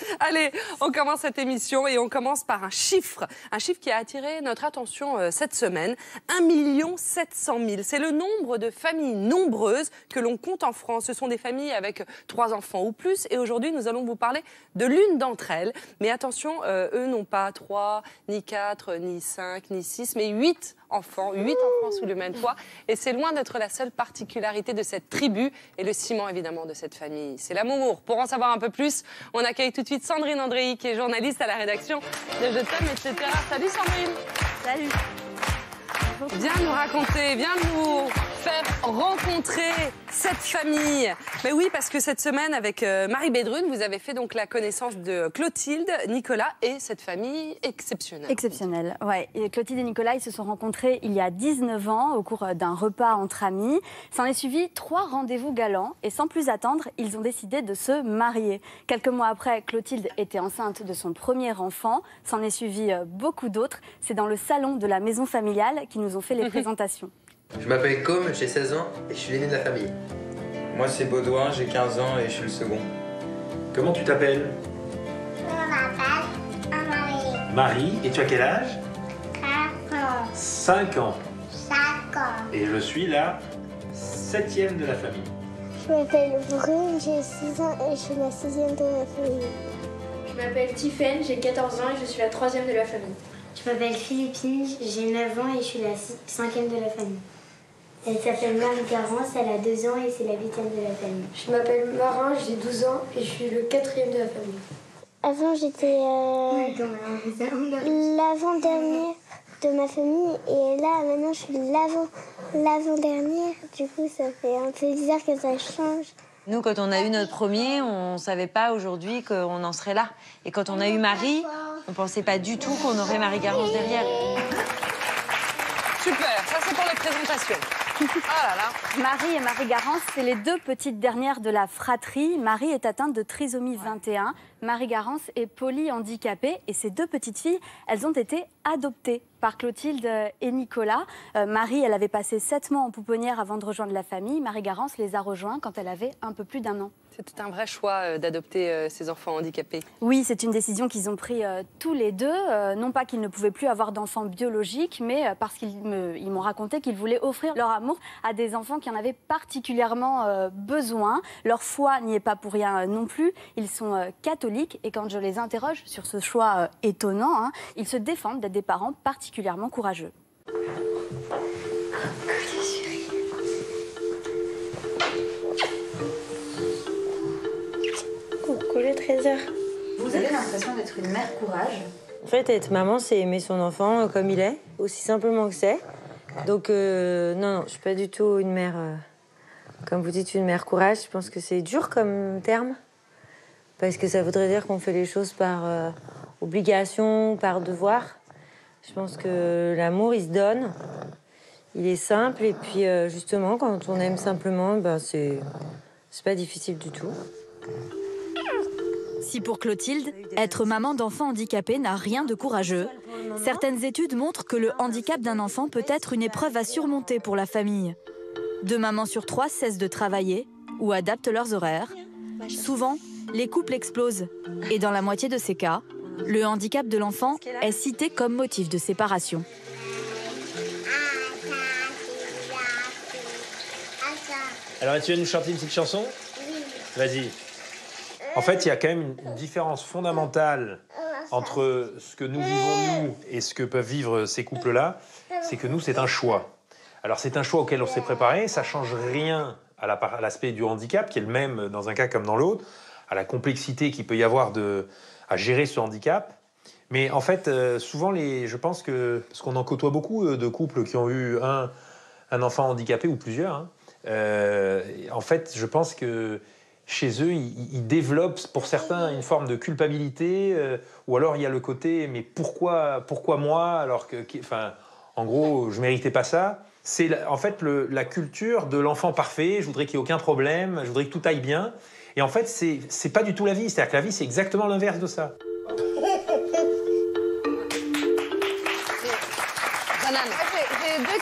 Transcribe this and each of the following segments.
Allez, on commence cette émission et on commence par un chiffre qui a attiré notre attention cette semaine. 1 700 000. C'est le nombre de familles nombreuses que l'on compte en France. Ce sont des familles avec 3 enfants ou plus. Et aujourd'hui, nous allons vous parler de l'une d'entre elles. Mais attention, eux n'ont pas 3, ni 4, ni 5, ni 6, mais 8 enfants sous le même toit. Et c'est loin d'être la seule particularité de cette tribu et le ciment évidemment de cette famille. C'est l'amour. Pour en savoir un peu plus, on accueille tout de suite Sandrine Andréi, qui est journaliste à la rédaction de Je t'aime, etc. Salut Sandrine. Salut. Viens nous raconter, viens nous faire rencontrer cette famille. Mais oui, parce que cette semaine, avec Marie Bédrune, vous avez fait donc la connaissance de Clotilde, Nicolas et cette famille exceptionnelle. Exceptionnelle, ouais. Et Clotilde et Nicolas, ils se sont rencontrés il y a 19 ans au cours d'un repas entre amis. S'en est suivi 3 rendez-vous galants et sans plus attendre, ils ont décidé de se marier. Quelques mois après, Clotilde était enceinte de son premier enfant. S'en est suivi beaucoup d'autres. C'est dans le salon de la maison familiale qu'ils nous ont fait les présentations. Je m'appelle Com, j'ai 16 ans et je suis l'aîné de la famille. Moi c'est Baudouin, j'ai 15 ans et je suis le second. Comment tu t'appelles? Je m'appelle Marie. Marie, et tu as quel âge? 4 ans. 5 ans. 5 ans. Et je suis la 7e de la famille. Je m'appelle Brune, j'ai 6 ans et je suis la 6e de la famille. Je m'appelle Tiffaine, j'ai 14 ans et je suis la 3e de la famille. Je m'appelle Philippine, j'ai 9 ans et je suis la 5e de la famille. Elle s'appelle Marie Garance, elle a 2 ans et c'est la 8e de la famille. Je m'appelle Marin, j'ai 12 ans et je suis le 4e de la famille. Avant, j'étais l'avant-dernière de ma famille et là, maintenant, je suis l'avant-dernière. Du coup, ça fait un peu bizarre que ça change. Nous, quand on a eu notre premier, on ne savait pas aujourd'hui qu'on en serait là. Et quand on a eu Marie, on ne pensait pas du tout qu'on aurait Marie Garance derrière. Super, ça c'est pour les présentations. Ah là là. Marie et Marie Garance, c'est les 2 petites dernières de la fratrie. Marie est atteinte de trisomie 21. Marie Garance est polyhandicapée. Et ces 2 petites filles, elles ont été adoptées par Clotilde et Nicolas. Marie, elle avait passé 7 mois en pouponnière avant de rejoindre la famille. Marie Garance les a rejoints quand elle avait un peu plus d'1 an. C'était un vrai choix d'adopter ces enfants handicapés. Oui, c'est une décision qu'ils ont prise tous les 2. Non pas qu'ils ne pouvaient plus avoir d'enfants biologiques, mais parce qu'ils m'ont raconté qu'ils voulaient offrir leur amour à des enfants qui en avaient particulièrement besoin. Leur foi n'y est pas pour rien non plus. Ils sont catholiques et quand je les interroge sur ce choix étonnant, ils se défendent d'être des parents particulièrement courageux. Coucou le trésor. Vous avez l'impression d'être une mère courage? En fait, être maman, c'est aimer son enfant comme il est, aussi simplement que c'est. Donc, non, je suis pas du tout une mère, comme vous dites, une mère courage. Je pense que c'est dur comme terme, parce que ça voudrait dire qu'on fait les choses par obligation, par devoir. Je pense que l'amour, il se donne, il est simple, et puis justement, quand on aime simplement, ben, c'est pas difficile du tout. Si pour Clotilde, être maman d'enfants handicapés n'a rien de courageux, certaines études montrent que le handicap d'un enfant peut être une épreuve à surmonter pour la famille. 2 mamans sur 3 cessent de travailler ou adaptent leurs horaires. Souvent, les couples explosent. Et dans la moitié de ces cas, le handicap de l'enfant est cité comme motif de séparation. Alors, tu vas nous chanter une petite chanson? Oui. Vas-y. En fait, il y a quand même une différence fondamentale entre ce que nous vivons, nous, et ce que peuvent vivre ces couples-là. C'est que nous, c'est un choix. Alors, c'est un choix auquel on s'est préparé. Ça ne change rien à l'aspect du handicap, qui est le même dans un cas comme dans l'autre, à la complexité qu'il peut y avoir à gérer ce handicap. Mais en fait, souvent, je pense que... Parce qu'on en côtoie beaucoup de couples qui ont eu un enfant handicapé, ou plusieurs. En fait, je pense que chez eux, ils développent pour certains une forme de culpabilité, ou alors il y a le côté mais pourquoi moi alors que enfin en gros je méritais pas ça. C'est en fait la culture de l'enfant parfait. Je voudrais qu'il n'y ait aucun problème, je voudrais que tout aille bien. Et en fait c'est pas du tout la vie. C'est-à-dire que la vie c'est exactement l'inverse de ça. J'ai 2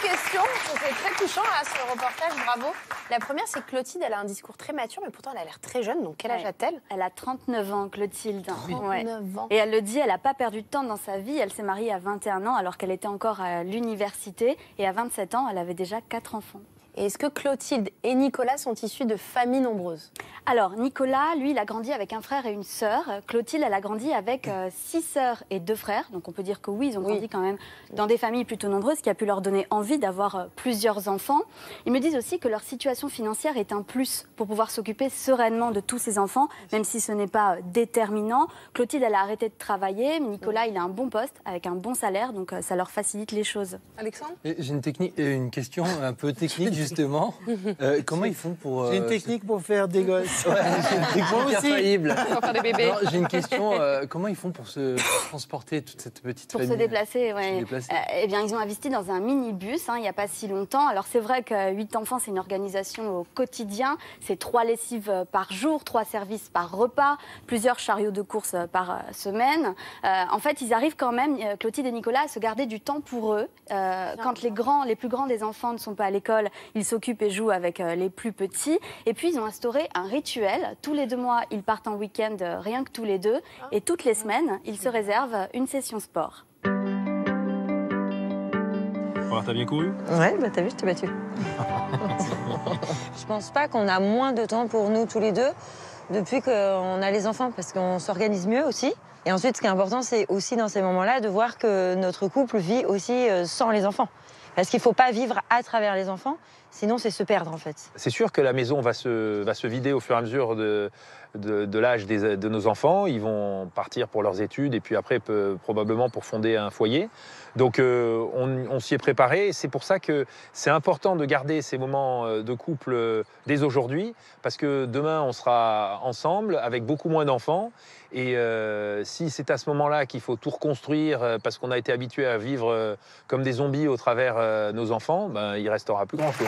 questions. C'était très touchant là, ce reportage, bravo. La première, c'est que Clotilde, elle a un discours très mature, mais pourtant elle a l'air très jeune. Donc quel âge a-t-elle? Elle a 39 ans, Clotilde. 39 ans. Et elle le dit, elle n'a pas perdu de temps dans sa vie. Elle s'est mariée à 21 ans alors qu'elle était encore à l'université. Et à 27 ans, elle avait déjà 4 enfants. Et est-ce que Clotilde et Nicolas sont issus de familles nombreuses? Alors, Nicolas, lui, il a grandi avec un frère et une sœur. Clotilde, elle a grandi avec 6 sœurs et 2 frères. Donc, on peut dire que oui, ils ont grandi quand même dans des familles plutôt nombreuses, qui a pu leur donner envie d'avoir plusieurs enfants. Ils me disent aussi que leur situation financière est un plus pour pouvoir s'occuper sereinement de tous ces enfants, même si ce n'est pas déterminant. Clotilde, elle a arrêté de travailler. Nicolas, il a un bon poste avec un bon salaire, donc ça leur facilite les choses. Alexandre? J'ai une question un peu technique, justement. Comment ils font pour... J'ai une technique pour faire des gosses. Ouais, j'ai une technique infaillible. Pour faire des bébés. J'ai une question. Comment ils font pour se transporter toute cette petite famille? Pour se déplacer, oui. Eh bien, ils ont investi dans un minibus, il n'y a pas si longtemps. Alors, c'est vrai que 8 enfants, c'est une organisation au quotidien. C'est 3 lessives par jour, 3 services par repas, plusieurs chariots de course par semaine. En fait, ils arrivent quand même, Clotilde et Nicolas, à se garder du temps pour eux. Quand les plus grands des enfants ne sont pas à l'école, ils s'occupent et jouent avec les plus petits. Et puis, ils ont instauré un rituel. Tous les 2 mois, ils partent en week-end rien que tous les 2. Et toutes les semaines, ils se réservent une session sport. Alors, t'as bien couru? Ouais, bah t'as vu, je t'ai battu. Je pense pas qu'on a moins de temps pour nous tous les deux depuis qu'on a les enfants, parce qu'on s'organise mieux aussi. Et ensuite, ce qui est important, c'est aussi dans ces moments-là de voir que notre couple vit aussi sans les enfants. Parce qu'il ne faut pas vivre à travers les enfants, sinon c'est se perdre en fait. C'est sûr que la maison va se vider au fur et à mesure de l'âge de nos enfants. Ils vont partir pour leurs études et puis après probablement pour fonder un foyer. Donc on s'y est préparé et c'est pour ça que c'est important de garder ces moments de couple dès aujourd'hui, parce que demain on sera ensemble avec beaucoup moins d'enfants. Et si c'est à ce moment-là qu'il faut tout reconstruire parce qu'on a été habitué à vivre comme des zombies au travers nos enfants, ben, il ne restera plus grand-chose.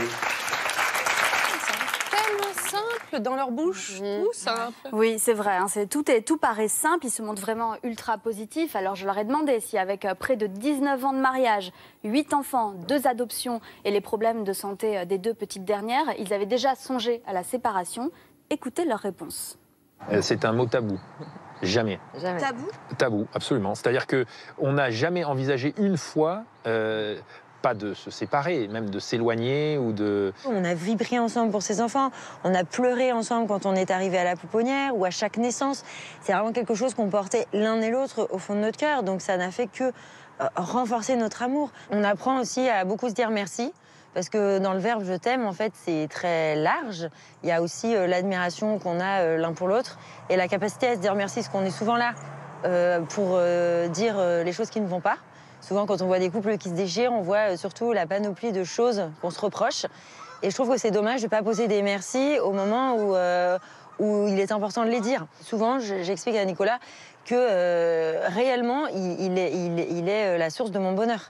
Dans leur bouche, tout simple. Oui, c'est vrai, tout paraît simple, ils se montrent vraiment ultra positifs. Alors je leur ai demandé si avec près de 19 ans de mariage, 8 enfants, 2 adoptions et les problèmes de santé des 2 petites dernières, ils avaient déjà songé à la séparation. Écoutez leur réponse. C'est un mot tabou. Jamais. Tabou? Tabou, absolument. C'est-à-dire qu'on n'a jamais envisagé une fois... pas de se séparer, même de s'éloigner ou de... On a vibré ensemble pour ses enfants, on a pleuré ensemble quand on est arrivé à la pouponnière ou à chaque naissance. C'est vraiment quelque chose qu'on portait l'un et l'autre au fond de notre cœur, donc ça n'a fait que renforcer notre amour. On apprend aussi à beaucoup se dire merci, parce que dans le verbe « je t'aime », en fait, c'est très large. Il y a aussi l'admiration qu'on a l'un pour l'autre et la capacité à se dire merci, parce qu'on est souvent là pour dire les choses qui ne vont pas. Souvent, quand on voit des couples qui se déchirent, on voit surtout la panoplie de choses qu'on se reproche. Et je trouve que c'est dommage de ne pas poser des merci au moment où il est important de les dire. Souvent, j'explique à Nicolas que réellement, il est la source de mon bonheur.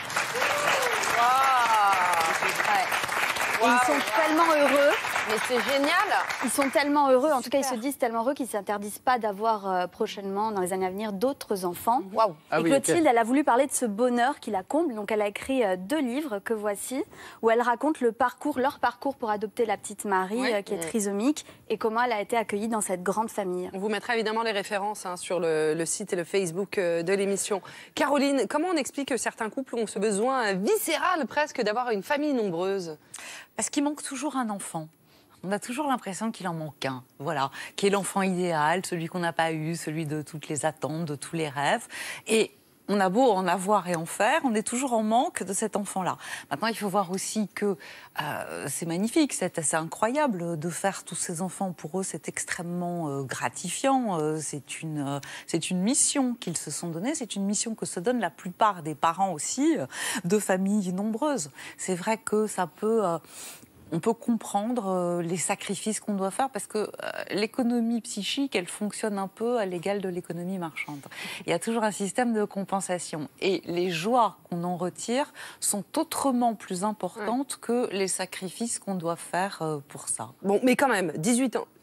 Et ils sont tellement heureux. Mais c'est génial. Ils sont tellement heureux, en tout cas ils se disent tellement heureux qu'ils ne s'interdisent pas d'avoir prochainement, dans les années à venir, d'autres enfants. Waouh. Et Clotilde, elle a voulu parler de ce bonheur qui la comble. Donc elle a écrit 2 livres que voici, où elle raconte leur parcours pour adopter la petite Marie, qui est trisomique, et comment elle a été accueillie dans cette grande famille. On vous mettra évidemment les références sur le site et le Facebook de l'émission. Caroline, comment on explique que certains couples ont ce besoin viscéral presque d'avoir une famille nombreuse? Parce qu'il manque toujours un enfant. On a toujours l'impression qu'il en manque un, voilà, qui est l'enfant idéal, celui qu'on n'a pas eu, celui de toutes les attentes, de tous les rêves. Et on a beau en avoir et en faire, on est toujours en manque de cet enfant-là. Maintenant, il faut voir aussi que c'est magnifique, c'est incroyable de faire tous ces enfants. Pour eux, c'est extrêmement gratifiant. C'est une mission qu'ils se sont donnée. C'est une mission que se donnent la plupart des parents aussi de familles nombreuses. C'est vrai que ça peut... on peut comprendre les sacrifices qu'on doit faire parce que l'économie psychique, elle fonctionne un peu à l'égal de l'économie marchande. Il y a toujours un système de compensation. Et les joies qu'on en retire sont autrement plus importantes que les sacrifices qu'on doit faire pour ça. Bon, mais quand même, 18 ans...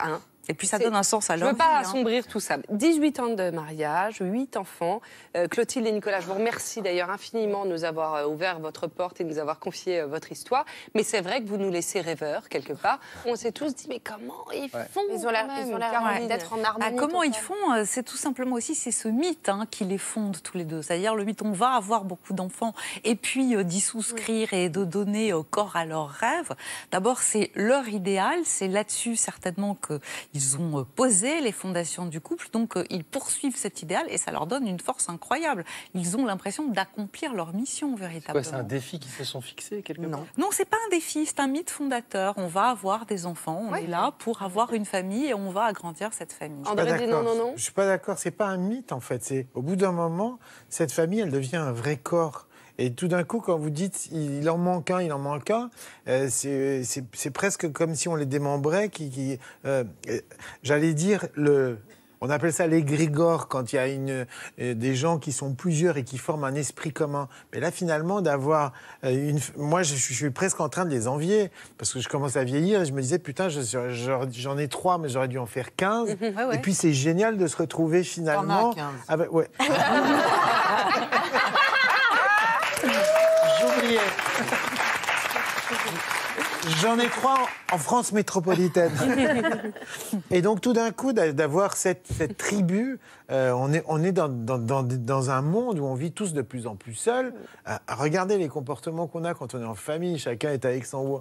Et puis ça donne un sens à leur vie. Je ne veux pas assombrir tout ça. 18 ans de mariage, 8 enfants. Clotilde et Nicolas, je vous remercie d'ailleurs infiniment de nous avoir ouvert votre porte et de nous avoir confié votre histoire. Mais c'est vrai que vous nous laissez rêveurs quelque part. On s'est tous dit, mais comment ils font? Ils ont l'air d'être en harmonie. Comment ils font? C'est tout simplement aussi, c'est ce mythe qui les fonde tous les deux. C'est-à-dire le mythe, on va avoir beaucoup d'enfants et puis d'y souscrire et de donner corps à leurs rêves. D'abord, c'est leur idéal. C'est là-dessus certainement qu'ils ont posé les fondations du couple. Donc, ils poursuivent cet idéal et ça leur donne une force incroyable. Ils ont l'impression d'accomplir leur mission véritablement. C'est un défi qu'ils se sont fixés quelque part? Non, c'est pas un défi, c'est un mythe fondateur. On va avoir des enfants, on est là pour avoir une famille et on va agrandir cette famille. André dit non. Je suis pas d'accord, c'est pas un mythe en fait. C'est au bout d'un moment, cette famille, elle devient un vrai corps. Et tout d'un coup, quand vous dites il en manque un, c'est presque comme si on les démembrait. J'allais dire on appelle ça l'égrégore quand il y a des gens qui sont plusieurs et qui forment un esprit commun. Mais là, finalement, d'avoir moi, je suis presque en train de les envier parce que je commence à vieillir et je me disais putain, j'en ai 3, mais j'aurais dû en faire 15. Et puis c'est génial de se retrouver finalement. T'en as 15. Ah ben, ouais. J'oubliais. J'en ai 3 en France métropolitaine. Et donc, tout d'un coup, d'avoir cette tribu, on est dans un monde où on vit tous de plus en plus seuls. Regardez les comportements qu'on a quand on est en famille. Chacun est avec son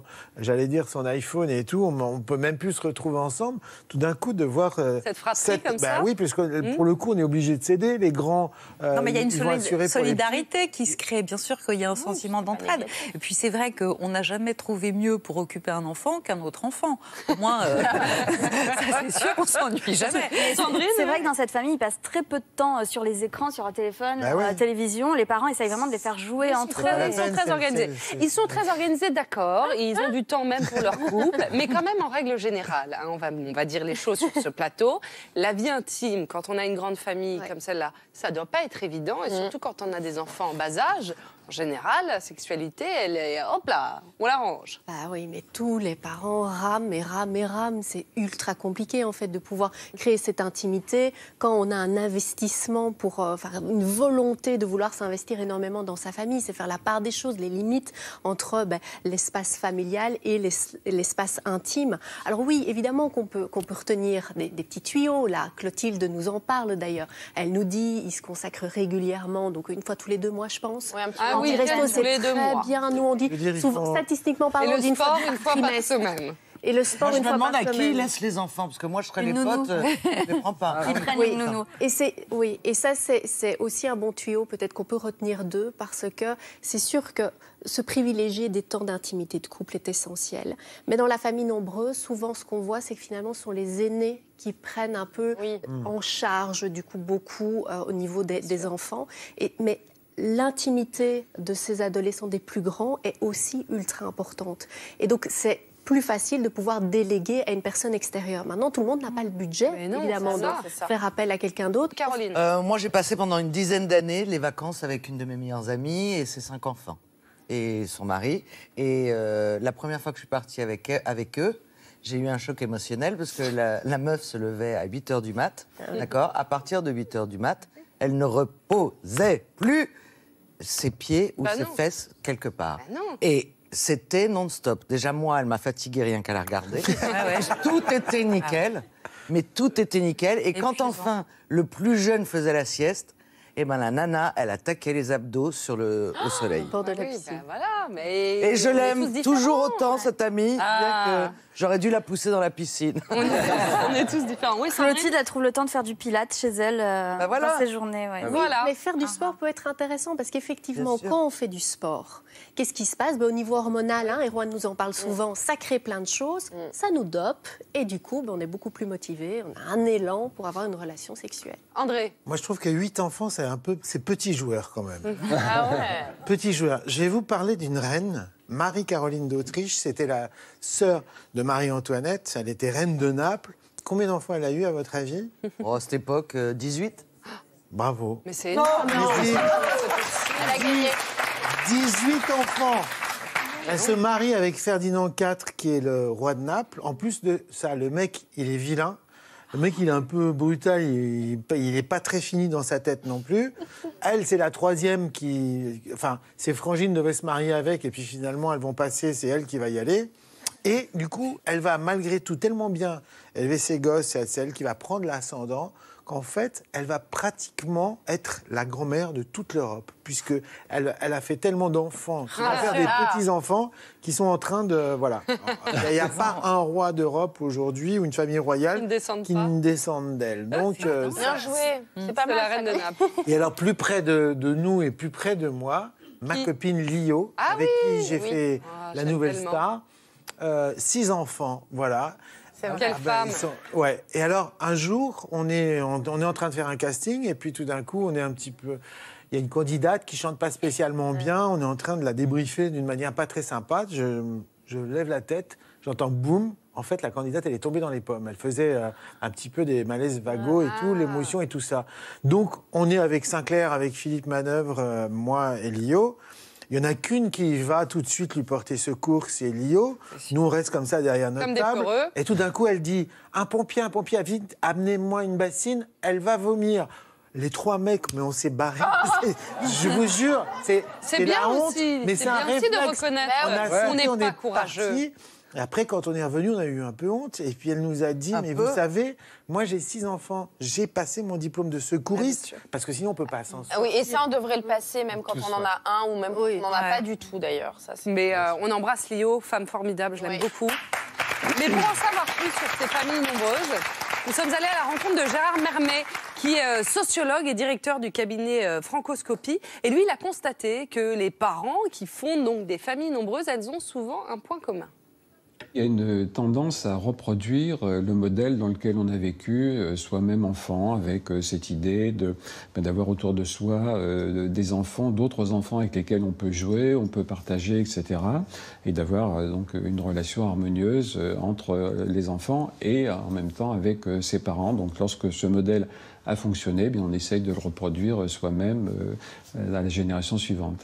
iPhone et tout. On peut même plus se retrouver ensemble. Tout d'un coup, de voir... cette fratrie comme ça. Oui, parce que pour le coup, on est obligé de céder. Les grands... non, mais il y a une solidarité qui se crée. Bien sûr qu'il y a un sentiment d'entraide. Et puis, c'est vrai qu'on n'a jamais trouvé mieux pour occuper un enfant qu'un autre enfant. Au moins, ça c'est sûr, on s'ennuie jamais. C'est vrai que dans cette famille, ils passent très peu de temps sur les écrans, sur un téléphone, la télévision. Les parents essayent vraiment de les faire jouer entre eux. Ils sont très organisés. Ils sont très organisés, d'accord. Ils ont du temps même pour leur couple. Mais quand même, en règle générale, on va dire les choses sur ce plateau. La vie intime, quand on a une grande famille comme celle-là, ça ne doit pas être évident. Et surtout quand on a des enfants en bas âge. En général, la sexualité, elle est, hop là, on l'arrange. Bah oui, mais tous les parents rament et rament et rament. C'est ultra compliqué, en fait, de pouvoir créer cette intimité quand on a un investissement pour une volonté de vouloir s'investir énormément dans sa famille. C'est faire la part des choses, les limites entre l'espace familial et l'espace intime. Alors oui, évidemment qu'on peut retenir des petits tuyaux. Là, Clotilde nous en parle d'ailleurs. Elle nous dit, il se consacre régulièrement, donc une fois tous les 2 mois, je pense. Ouais, oui, tous les 2 mois. Bien. Nous, on dit souvent, statistiquement parlant, et le sport une fois par semaine. Et le sport moi, une fois par semaine. Je me demande à qui il laisse les enfants, parce que moi, je serais les potes, je les prends pas. Ils prennent les nounous. Et ça, c'est aussi un bon tuyau, peut-être qu'on peut retenir d'eux, parce que c'est sûr que se privilégier des temps d'intimité de couple est essentiel. Mais dans la famille nombreuse, souvent, ce qu'on voit, c'est que finalement, ce sont les aînés qui prennent un peu en charge, du coup, beaucoup au niveau des enfants. Mais l'intimité de ces adolescents des plus grands est aussi ultra importante. Et donc, c'est plus facile de pouvoir déléguer à une personne extérieure. Maintenant, tout le monde n'a pas le budget, évidemment, de faire appel à quelqu'un d'autre. Caroline. Moi, j'ai passé pendant une dizaine d'années les vacances avec une de mes meilleures amies et ses 5 enfants. Et son mari. Et la première fois que je suis partie avec eux, j'ai eu un choc émotionnel parce que la meuf se levait à 8h du mat. D'accord ? À partir de 8h du mat, elle ne reposait plus ses pieds ou ses fesses quelque part. Et c'était non-stop. Déjà, moi, elle m'a fatiguée rien qu'à la regarder. Tout était nickel. Mais tout était nickel. Et quand enfin, le plus jeune faisait la sieste, la nana, elle attaquait les abdos au soleil. Et je l'aime toujours autant, cette amie, bien que j'aurais dû la pousser dans la piscine. On est tous différents. Oui, Clotilde, elle trouve le temps de faire du pilates chez elle dans ses journées. Mais faire du sport peut être intéressant parce qu'effectivement, quand on fait du sport, qu'est-ce qui se passe ? Au niveau hormonal, Erwan nous en parle souvent, ça crée plein de choses, ça nous dope et du coup, on est beaucoup plus motivés, on a un élan pour avoir une relation sexuelle. André ? Moi, je trouve que 8 enfants, c'est petit joueur quand même. Ah ouais. Petit joueur. Je vais vous parler d'une reine, Marie-Caroline d'Autriche. C'était la sœur de Marie-Antoinette. Elle était reine de Naples. Combien d'enfants elle a eu, à votre avis ? À cette époque, 18. Bravo. Mais c'est énorme. Elle a gagné. 18 enfants. Elle se marie avec Ferdinand IV, qui est le roi de Naples. En plus de ça, le mec, il est vilain. Le mec, il est un peu brutal, il n'est pas très fini dans sa tête non plus. Elle, c'est la troisième qui... Enfin, ses frangines devaient se marier avec, et puis finalement, elles vont passer, c'est elle qui va y aller. Et du coup, elle va malgré tout tellement bien élever ses gosses, c'est elle qui va prendre l'ascendant, qu'en fait, elle va pratiquement être la grand-mère de toute l'Europe, puisqu'elle a fait tellement d'enfants, qui va faire des petits-enfants qui sont en train de... Voilà. Il n'y a pas un roi d'Europe aujourd'hui ou une famille royale qui ne descendent d'elle. Donc, bien joué. C'est pas mal. La reine de Naples. Et alors, plus près de nous et plus près de moi, ma copine Lio, avec qui j'ai fait La Nouvelle Star, 6 enfants, voilà. Quelle femme. Ouais. Et alors, un jour, on est en train de faire un casting, et puis tout d'un coup, on est un petit peu... Il y a une candidate qui chante pas spécialement bien, on est en train de la débriefer d'une manière pas très sympa. Je lève la tête, j'entends boum. En fait, la candidate, elle est tombée dans les pommes. Elle faisait un petit peu des malaises vagos et tout, l'émotion et tout ça. Donc, on est avec Sinclair, avec Philippe Manœuvre, moi et Lio. Il n'y en a qu'une qui va tout de suite lui porter secours, c'est Lio. Nous, on reste comme ça derrière notre table. Et tout d'un coup, elle dit « Un pompier, vite, amenez-moi une bassine, elle va vomir ». Les 3 mecs, mais on s'est barrés. Je vous jure, c'est bien la honte, aussi. mais c'est un bien aussi de réflexe. reconnaître qu'on n'est pas courageux. Partis. Et après, quand on est revenu, on a eu un peu honte. Et puis elle nous a dit, mais vous savez, moi j'ai 6 enfants, j'ai passé mon diplôme de secouriste, parce que sinon on ne peut pas s'en sortir. Oui, et ça on devrait le passer, même quand on en a un, ou même quand on n'en a pas du tout d'ailleurs. Mais on embrasse Lio, femme formidable, je l'aime beaucoup. Mais pour en savoir plus sur ces familles nombreuses, nous sommes allés à la rencontre de Gérard Mermet, qui est sociologue et directeur du cabinet Francoscopie. Et lui, il a constaté que les parents qui fondent donc des familles nombreuses, elles ont souvent un point commun. Il y a une tendance à reproduire le modèle dans lequel on a vécu soi-même enfant, avec cette idée d'avoir autour de soi des enfants, d'autres enfants avec lesquels on peut jouer, on peut partager, etc. Et d'avoir donc une relation harmonieuse entre les enfants et en même temps avec ses parents. Donc lorsque ce modèle a fonctionné, eh bien, on essaye de le reproduire soi-même à la génération suivante.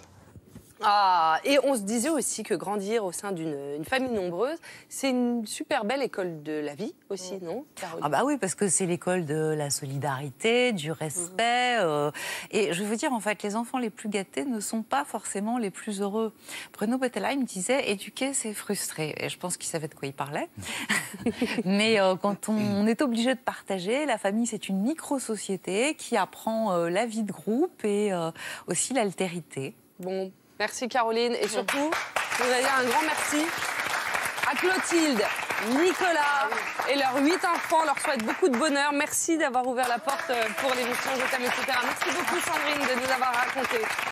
Et on se disait aussi que grandir au sein d'une famille nombreuse, c'est une super belle école de la vie aussi, non, Caroline ? Bah oui, parce que c'est l'école de la solidarité, du respect. Et je veux vous dire, en fait, les enfants les plus gâtés ne sont pas forcément les plus heureux. Bruno Bettelheim disait « éduquer, c'est frustrer ». Et je pense qu'il savait de quoi il parlait. Mais quand on est obligé de partager, la famille, c'est une micro-société qui apprend la vie de groupe et aussi l'altérité. Bon. Merci Caroline, et surtout, je voudrais dire un grand merci à Clotilde, Nicolas et leurs 8 enfants. On leur souhaite beaucoup de bonheur. Merci d'avoir ouvert la porte pour l'émission Je t'aime, etc. Merci beaucoup Sandrine de nous avoir raconté.